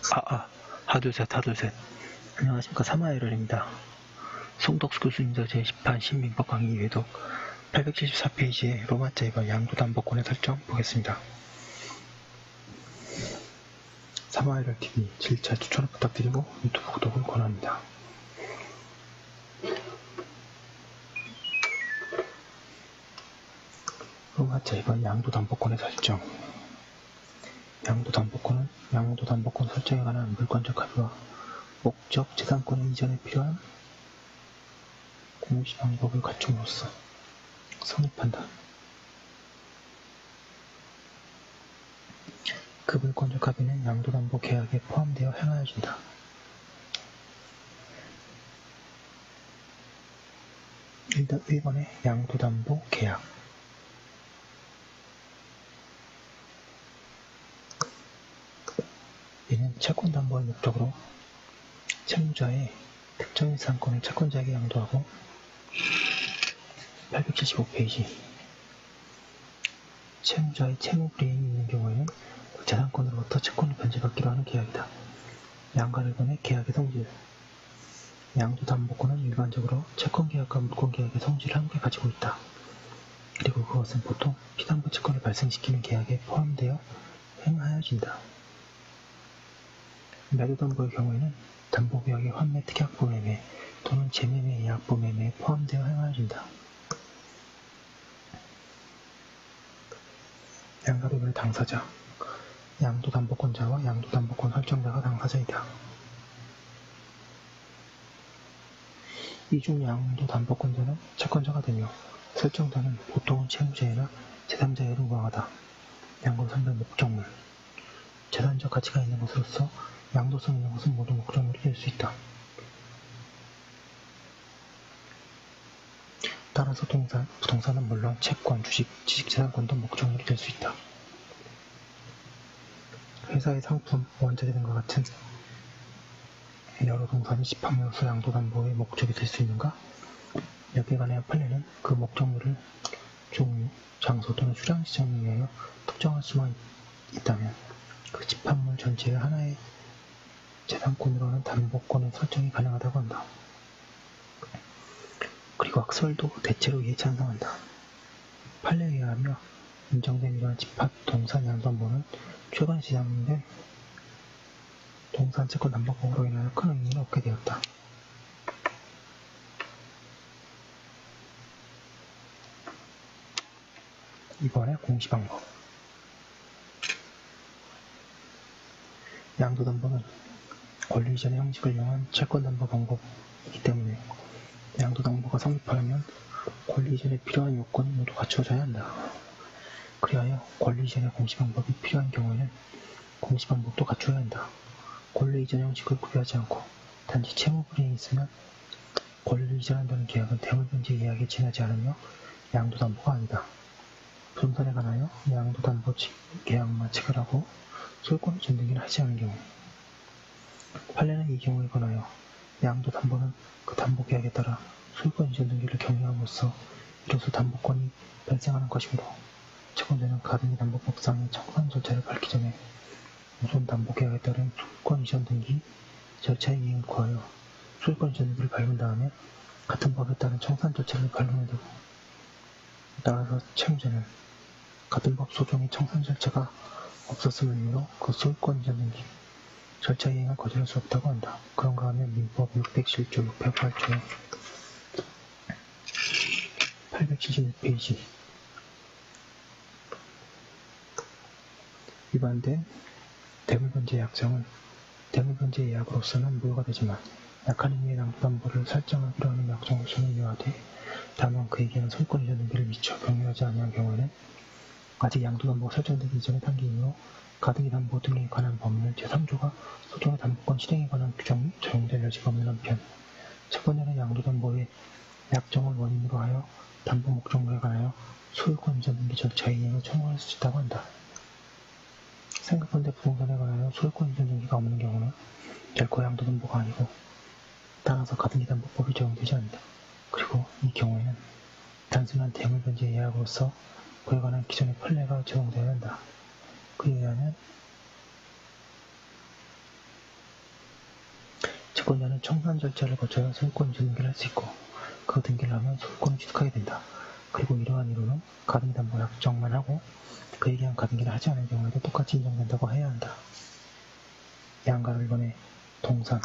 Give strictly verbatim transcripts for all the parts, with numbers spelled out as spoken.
아, 아, 하둘셋, 하둘셋. 안녕하십니까. 사마에럴입니다. 송덕수 교수님도 제십판 신민법 강의 외독 팔백칠십사 페이지의 로마자 이 번 양도담보권의 설정 보겠습니다. 사마에럴티비 질차 추천을 부탁드리고 유튜브 구독을 권합니다. 로마자 이 번 양도담보권의 설정. 양도담보권은 양도담보권 설정에 관한 물권적 합의와 목적 재산권의 이전에 필요한 공시 방법을 갖춤으로써 성립한다. 그 물권적 합의는 양도담보 계약에 포함되어 행하여진다. 일 번의 양도담보 계약. 이는 채권담보의 목적으로 채무자의 특정의 재산권을 채권자에게 양도하고 팔백칠십오 페이지 채무자의 채무 불이행이 있는 경우에는 그 재산권으로부터 채권을 변제받기로 하는 계약이다. 양가 일 번의 계약의 성질. 양도담보권은 일반적으로 채권계약과 물권계약의 성질을 함께 가지고 있다. 그리고 그것은 보통 피담보 채권을 발생시키는 계약에 포함되어 행하여진다. 매도담보의 경우에는 담보계약의 환매 특약보 매매 또는 재매매 예약보 매매에 포함되어 행하여진다. 양가비별 당사자. 양도담보권자와 양도담보권 설정자가 당사자이다. 이중 양도담보권자는 채권자가 되며 설정자는 보통은 채무자이나 제삼자에 무방하다. 양도 상대 목적물. 재산적 가치가 있는 것으로서 양도성 있는 것은 모두 목적물이 될 수 있다. 따라서 동산, 부동산은 물론 채권, 주식, 지식재산권도 목적물이 될 수 있다. 회사의 상품, 원재 등과 같은 여러 동산이 집합으로서 양도담보의 목적이 될 수 있는가? 여기에 관하여 판례는 그 목적물을 종류, 장소 또는 수량 지정에 의하여 특정할 수만 있다면 그 집합물 전체의 하나의 재산권으로 하는 담보권의 설정이 가능하다고 한다. 그리고 학설도 대체로 이에 찬성한다. 판례에 의하며 인정된 이러한 집합 동산 양도담보는 최근에 제정된 동산채권담보법으로 인하여 큰 의미를 얻게 되었다. 이번에 공시방법. 양도담보는 권리 이전의 형식을 이용한 채권담보 방법이기 때문에 양도담보가 성립하려면 권리 이전에 필요한 요건이 모두 갖추어져야 한다. 그리하여 권리 이전의 공시방법이 필요한 경우에는 공시방법도 갖추어야 한다. 권리 이전 형식을 구비하지 않고 단지 채무 불이행이 있으면 권리를 이전한다는 계약은 대물변제 계약에 지나지 않으며 양도담보가 아니다. 부동산에 관하여 양도담보 계약만 체결하고 소유권 이전 등기를 하지 않은 경우 판례는 이 경우에 관하여 양도담보는 그 담보계약에 따라 소유권 이전 등기를 경유함으로써 이로써 담보권이 발생하는 것이므로 채권자는 가등기 담보법상의 청산 절차를 밟기 전에 우선 담보계약에 따른 소유권 이전 등기 절차의 이행을 구하여 소유권 이전 등기를 밟은 다음에 같은 법에 따른 청산 절차를 밟으면 되고 따라서 채무자는 같은 법 소종의 청산 절차가 없었음을 이유로 그 소유권 이전 등기 절차 이행을 거절할 수 없다고 한다. 그런가 하면 민법 육백칠 조 육백팔 조 팔백칠십육 페이지 위반된 대물변제 약정은 대물변제 예약으로서는 무효가 되지만 약한 의미의 양도담보를 설정하기로 하는 약정으로서는 유효하되 다만 그에게는 소유권 이전 등기를 미처 경유하지 아니한 경우에는 아직 양도담보가 설정되기 이전의 단계이므로 가등기 담보 등에 관한 법률 제삼 조가 소정의 담보권 실행에 관한 규정이 적용될 여지가 없는 한편 채권자는 양도담보의 약정을 원인으로 하여 담보 목적물에 관하여 소유권 이전 등기 절차 이행을 청구할 수 있다고 한다. 생각한데 부동산에 관하여 소유권 이전 등기가 없는 경우는 결코 양도담보가 아니고 따라서 가등기 담보법이 적용되지 않는다. 그리고 이 경우에는 단순한 대물변제 예약으로서 그에 관한 기존의 판례가 적용되어야 한다. 그에 의하면 채권자는 청산 절차를 거쳐야 소유권 등기를 할 수 있고 그 등기를 하면 소유권을 취득하게 된다. 그리고 이러한 이유는 가등기 담보 약정만 하고 그에 대한 가등기를 하지 않은 경우에도 똑같이 인정된다고 해야 한다. 양가로 일 번에 동산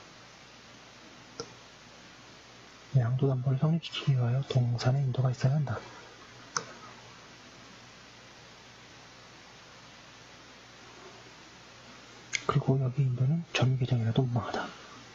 양도담보를 성립시키기 위하여 동산의 인도가 있어야 한다. 그리고 여기 인도는 점유계정이라도 무방하다.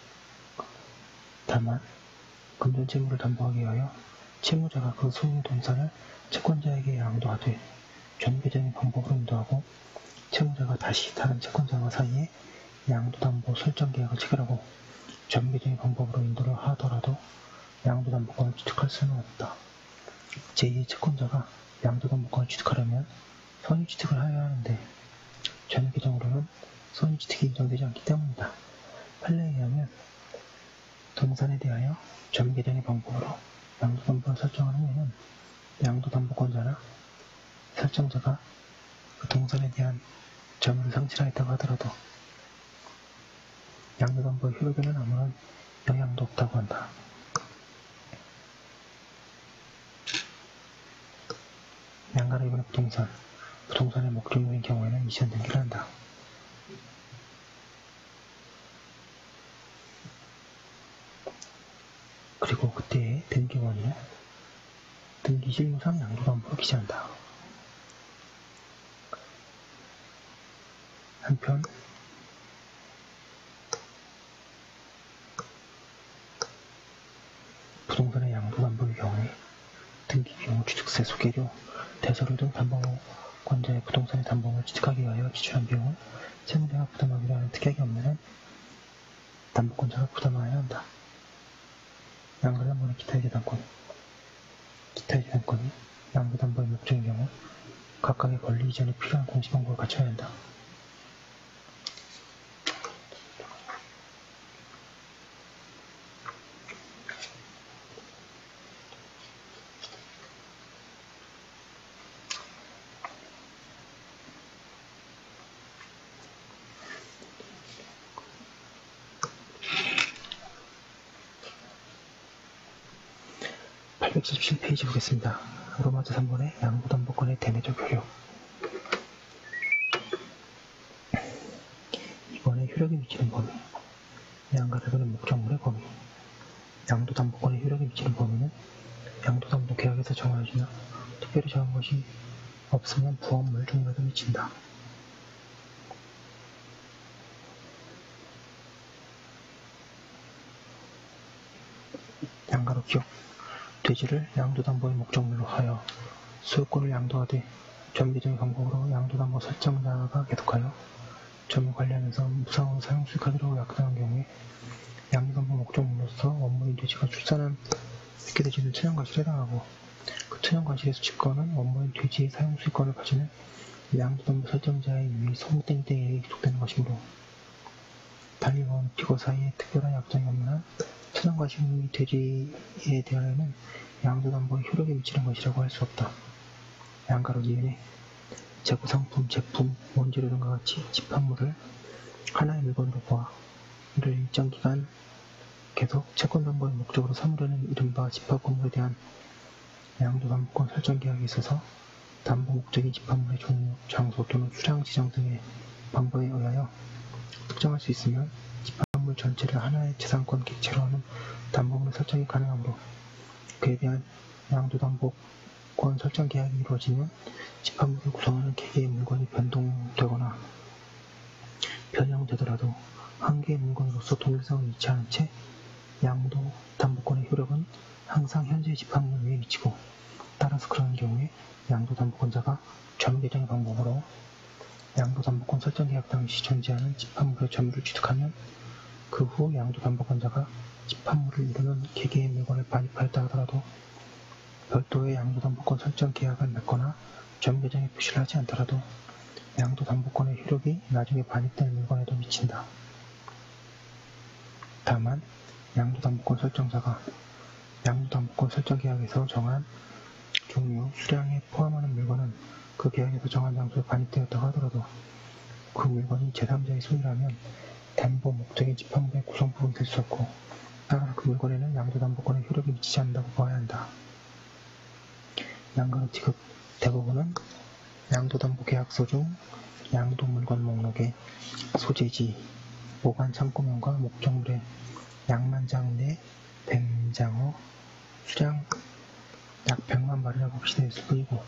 다만 금전 채무를 담보하기 위하여 채무자가 그 소유 동산을 채권자에게 양도하되 점유계정의 방법으로 인도하고 채무자가 다시 다른 채권자와 사이에 양도담보 설정 계약을 체결하고 점유계정의 방법으로 인도를 하더라도 양도담보권을 취득할 수는 없다. 제이의 채권자가 양도담보권을 취득하려면 선유취득을 하여야 하는데 점유계정으로는 선유취득이 인정되지 않기 때문이다. 판례에 의하면 동산에 대하여 점유계정의 방법으로 양도담보를 설정한 후에는 양도담보권자나 설정자가 그 동산에 대한 점유를 상실하였다고 하더라도 양도담보의 효력에는 아무런 영향도 없다고 한다. 양가로 일 번의 부동산 부동산의 목적물인 경우에는 이전 등기를 한다. 그리고 그때의 등기원인은 등기 실무상 양도담보를 기재한다. 한편 부동산의 양도담보의 경우에 등기비용, 취득세, 소개료, 대서료 등 담보권자의 부동산의 담보물을 취득하기 위하여 지출한 비용을 채무자가 부담하기로 하는 특약이 없는 한 담보권자가 부담하여야 한다. 양가를 한 번에 기타의 재산권 기타의 재산권이 양도담보의 목적인 경우 각각의 권리 이전에 필요한 공시 방법을 갖춰야 한다. 팔백칠십칠 페이지 보겠습니다. 로마서 삼 번의 양도담보권의 대내적 효력 이 번에 효력이 미치는 범위 양가대변의 목적물의 범위 양도담보권의 효력이 미치는 범위는 양도담보 계약에서 정하여지나 특별히 정한 것이 없으면 부업물 종류에도 미친다. 양가로 기억 돼지를 양도담보의 목적물로 하여 소유권을 양도하되 점유계정의 방법으로 양도담보 설정자가 계속하여 점유 관리하면서 무상으로 사용 수익하기로 약정한 경우에 양도담보 목적물로서 원물인 돼지가 출산한 맺게 돼지는 천연과실에 해당하고 그 천연과실에서 집권은 원물인 돼지의 사용 수익권을 가지는 양도담보 설정자의 유의 소땡땡에게 기록되는 것이므로 달리 원 피고 사이에 특별한 약정이 없는 한 천연과실 돼지에 대하여는 양도담보의 효력에 미치는 것이라고 할 수 없다. 양가로 이은에 재고상품, 제품, 원재료 등과 같이 집합물을 하나의 물건으로 보아 이를 일정 기간 계속 채권담보의 목적으로 삼으려는 이른바 집합건물에 대한 양도담보권 설정 계약에 있어서 담보 목적인 집합물의 종류, 장소 또는 수량 지정 등의 방법에 의하여 특정할 수 있으면 집합물 전체를 하나의 재산권 객체로 하는 담보물의 설정이 가능하므로 그에 대한 양도담보권 설정 계약이 이루어지면 집합물을 구성하는 개개의 물건이 변동되거나 변형되더라도 한 개의 물건으로서 동일성을 잃지 않은 채 양도담보권의 효력은 항상 현재의 집합물 위에 미치고 따라서 그런 경우에 양도담보권자가 점유계정의 방법으로 양도담보권 설정 계약 당시 존재하는 집합물의 점유를 취득하면 그 후 양도담보권자가 집합물을 이루는 개개의 물건을 반입하였다 하더라도 별도의 양도담보권 설정 계약을 맺거나 점유계정에 표시를 하지 않더라도 양도담보권의 효력이 나중에 반입된 물건에도 미친다. 다만 양도담보권 설정자가 양도담보권 설정 계약에서 정한 종류, 수량에 포함하는 물건은 그 계약에서 정한 장소에 반입되었다고 하더라도 그 물건이 제삼자의 소유라면 담보 목적인 집행부의 구성부분이 될 수 없고, 따라서 그 물건에는 양도담보권의 효력이 미치지 않는다고 봐야 한다. 양가로 지급 대부분은 양도담보계약서 중 양도물건 목록의 소재지, 보관 창고명과 목적물의 양만장 내 뱀장어 수량 약 백만 마리라고 기재되어 있을 뿐이고,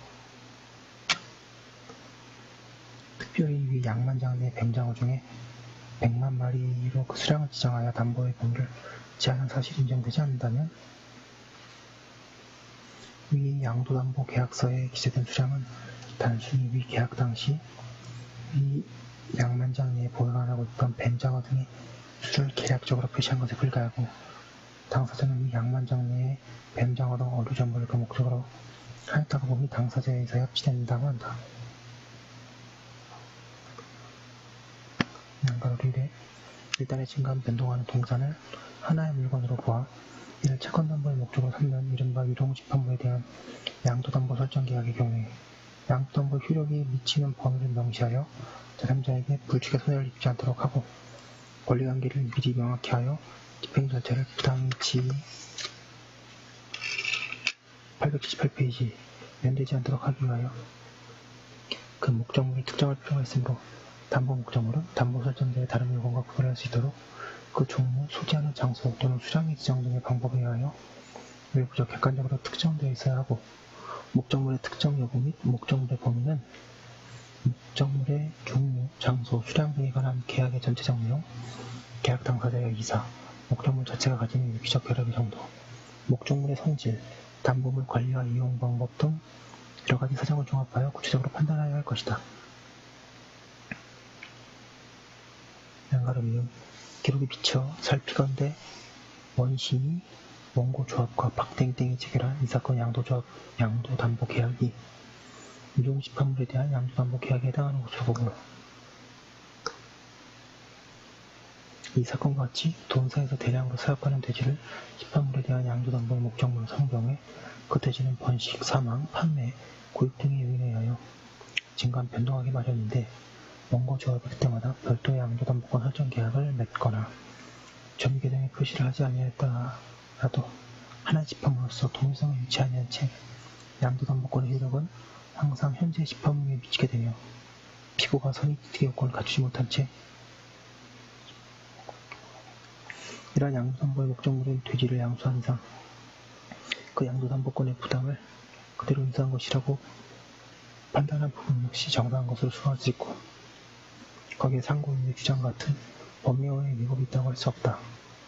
특별히 위 양만장 내 뱀장어 중에 백만 마리로 그 수량을 지정하여 담보의 범위를 제한한 사실이 인정되지 않는다면 위 양도담보 계약서에 기재된 수량은 단순히 위 계약 당시 위 양만장 내에 보관하고 있던 뱀장어 등의 수를 계략적으로 표시한 것에 불과하고, 당사자는 위 양만장 내에 뱀장어 등 어류 전부를 그 목적으로 하였다고 보니 당사자에 의해서 합치된다고 한다. 양가로 릴에 일단의 증가한 변동하는 동산을 하나의 물건으로 보아 이를 채권담보의 목적으로 삼는 이른바 유동집행부에 대한 양도담보 설정계약의 경우에 양도담보 효력이 미치는 범위를 명시하여 제삼자에게 불이익의 손해를 입지 않도록 하고, 권리관계를 미리 명확히 하여 집행 절차를 부당치 팔백칠십팔 페이지 면되지 않도록 하기 위하여 그 목적물을 특정할 필요가 있으므로 담보 목적물은 담보 설정자의 다른 물건과 구별할 수 있도록 그 종류, 소지하는 장소 또는 수량의 지정 등의 방법에 의하여 외부적 객관적으로 특정되어 있어야 하고, 목적물의 특정 여부 및 목적물의 범위는 목적물의 종류, 장소, 수량 등에 관한 계약의 전체적 내용, 계약 당사자의 의사, 목적물 자체가 가지는 유기적 결합의 정도, 목적물의 성질, 담보물 관리와 이용 방법 등 여러가지 사정을 종합하여 구체적으로 판단하여야 할 것이다. 양가로 미음 기록에 비춰 살피건대 원심이 원고조합과 박땡땡이 체결한 이 사건 양도조합 양도담보계약이 유동집행물에 대한 양도담보계약에 해당하는 것으로 보고, 이 사건과 같이 돈사에서 대량으로 사업하는 돼지를 집행물에 대한 양도담보의 목적물로 삼을 경우에 그 돼지는 번식, 사망, 판매, 구입 등의 요인에 의하여 증가한 변동하기 마련인데, 원고조합이 그때마다 별도의 양도담보권 설정 계약을 맺거나 점유계정에 표시를 하지 아니하였더라도 하나의 집행물로서 동일성을 유지하지 않은 채 양도담보권의 효력은 항상 현재 집행물에 미치게 되며, 피고가 선의특혜 요건을 갖추지 못한 채 이러한 양도담보의 목적물인 돼지를 양수한 이상 그 양도담보권의 부담을 그대로 인수한 것이라고 판단한 부분 역시 정당한 것으로 수긍할 수 있고, 거기에 상고인의 주장 같은 법령의 위법이 있다고 할 수 없다.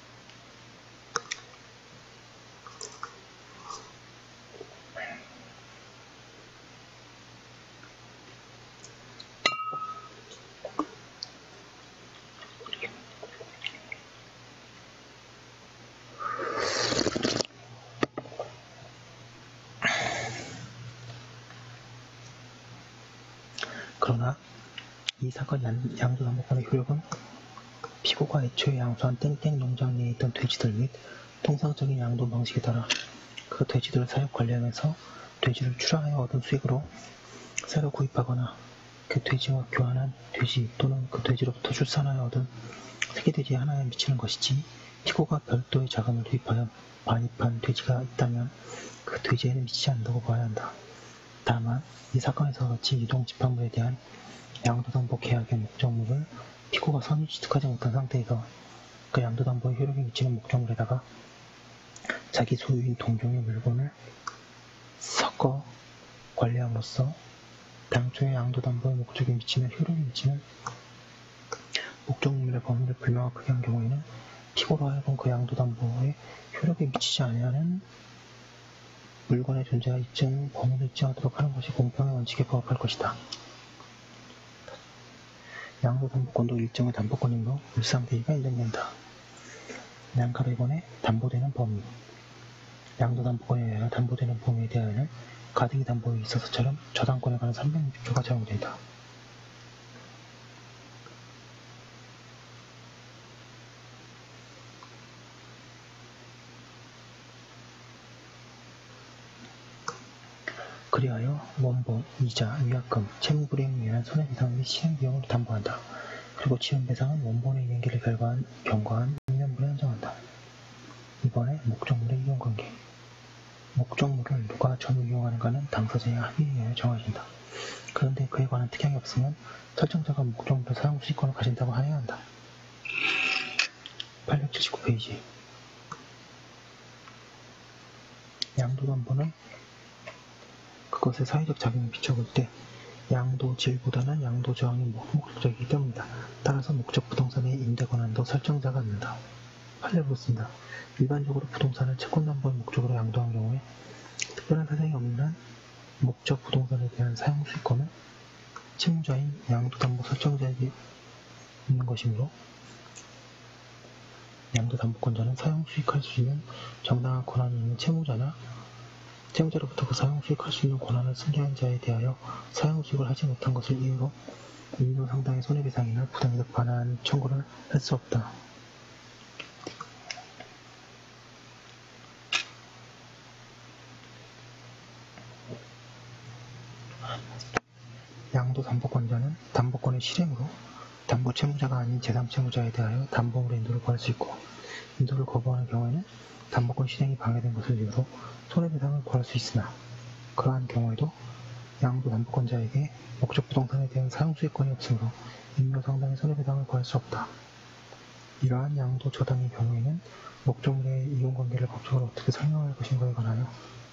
그러나 이 사건 양도담보권의 효력은 피고가 애초에 양수한 땡땡 농장 내에 있던 돼지들 및 통상적인 양도 방식에 따라 그 돼지들을 사육 관리하면서 돼지를 출하하여 얻은 수익으로 새로 구입하거나 그 돼지와 교환한 돼지 또는 그 돼지로부터 출산하여 얻은 세계돼지 하나에 미치는 것이지, 피고가 별도의 자금을 투입하여 반입한 돼지가 있다면 그 돼지에는 미치지 않는다고 봐야 한다. 다만 이 사건에서 같이 유동집행물에 대한 양도담보 계약의 목적물을 피고가 선의 취득하지 못한 상태에서 그 양도담보의 효력이 미치는 목적물에다가 자기 소유인 동종의 물건을 섞어 관리함으로써 당초의 양도담보의 목적에 미치는 효력이 미치는 목적물의 범위를 불명확하게 한 경우에는 피고로 하여금 그 양도담보의 효력에 미치지 아니하는 물건의 존재가 입증 범위를 입증하도록 하는 것이 공평의 원칙에 부합할 것이다. 양도담보권도 일정의 담보권이므로 일상대의가 인정된다. 양가로 이번에 담보되는 범위, 양도담보권에 의하여 담보되는 범위에 대하여는 가등기 담보에 있어서처럼 저당권에 관한 삼백육십 조가 적용된다. 그리하여 원본, 이자, 위약금, 채무불이행에 의한 손해배상 및 실행비용을 담보한다. 그리고 지연 배상은 원본의 이행기를 결과한, 경과한 인면부에 한정한다. 이번에 목적물의 이용관계. 목적물을 누가 전후 이용하는가는 당사자의 합의에 의해 정해진다. 그런데 그에 관한 특약이 없으면 설정자가 목적물을 사용 수익권을 가진다고 하여야 한다. 팔백칠십구 페이지. 양도담보는 그것의 사회적 작용에 비춰볼 때 양도질보다는 양도저항이 목적이기 때문이다. 따라서 목적 부동산의 임대권한도 설정자가 있는다. 판례를 묻습니다. 일반적으로 부동산을 채권담보의 목적으로 양도한 경우에 특별한 사정이 없는 목적 부동산에 대한 사용 수익권은 채무자인 양도담보 설정자에게 있는 것이므로 양도담보권자는 사용 수익할 수 있는 정당한 권한이 있는 채무자나 채무자로부터 그 사용 수익할 수 있는 권한을 승계한 자에 대하여 사용 수익을 하지 못한 것을 이유로 일부 상당의 손해배상이나 부당이득 반환 청구를 할 수 없다. 양도담보권자는 담보권의 실행으로 담보채무자가 아닌 제삼채무자에 대하여 담보물의 인도를 구할 수 있고, 인도를 거부하는 경우에는 담보권 실행이 방해된 것을 이유로 손해배상을 구할 수 있으나, 그러한 경우에도 양도담보권자에게 목적 부동산에 대한 사용수익권이 없으므로 인도 상당의 손해배상을 구할 수 없다. 이러한 양도 저당의 경우에는 목적물의 이용관계를 법적으로 어떻게 설명할 것인가에 관하여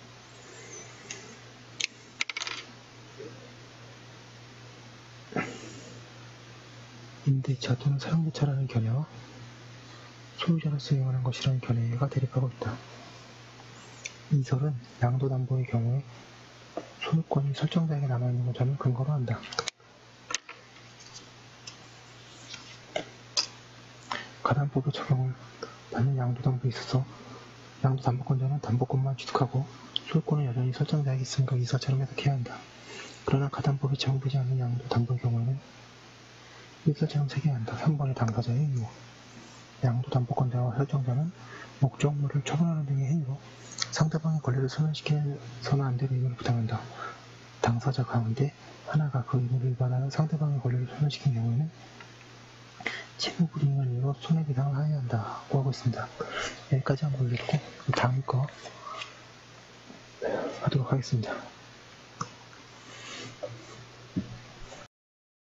임대차 또는 사용대차라는 견해와 소유자로서 이용하는 것이라는 견해가 대립하고 있다. 이설은 양도담보의 경우에 소유권이 설정자에게 남아있는 것을 근거로 한다. 가담법의 적용을 받는 양도담보에 있어서 양도담보권자는 담보권만 취득하고 소유권은 여전히 설정자에게 있으니까 이설처럼 해석해야 한다. 그러나 가담법에 적용되지 않는 양도담보의 경우에는 일설처럼 새겨야 한다. 삼 번의 당사자의 의무. 양도담보권자와 설정자는 목적물을 처분하는 등의 행위로 상대방의 권리를 선언시켜서는 안 될 의무를 부담한다. 당사자 가운데 하나가 그 의무를 위반하여 상대방의 권리를 선언시킨 경우에는 채무불이행을 이유로 손해배상을 하여야 한다고 하고 있습니다. 여기까지 한번 올려두고 다음 거 하도록 하겠습니다.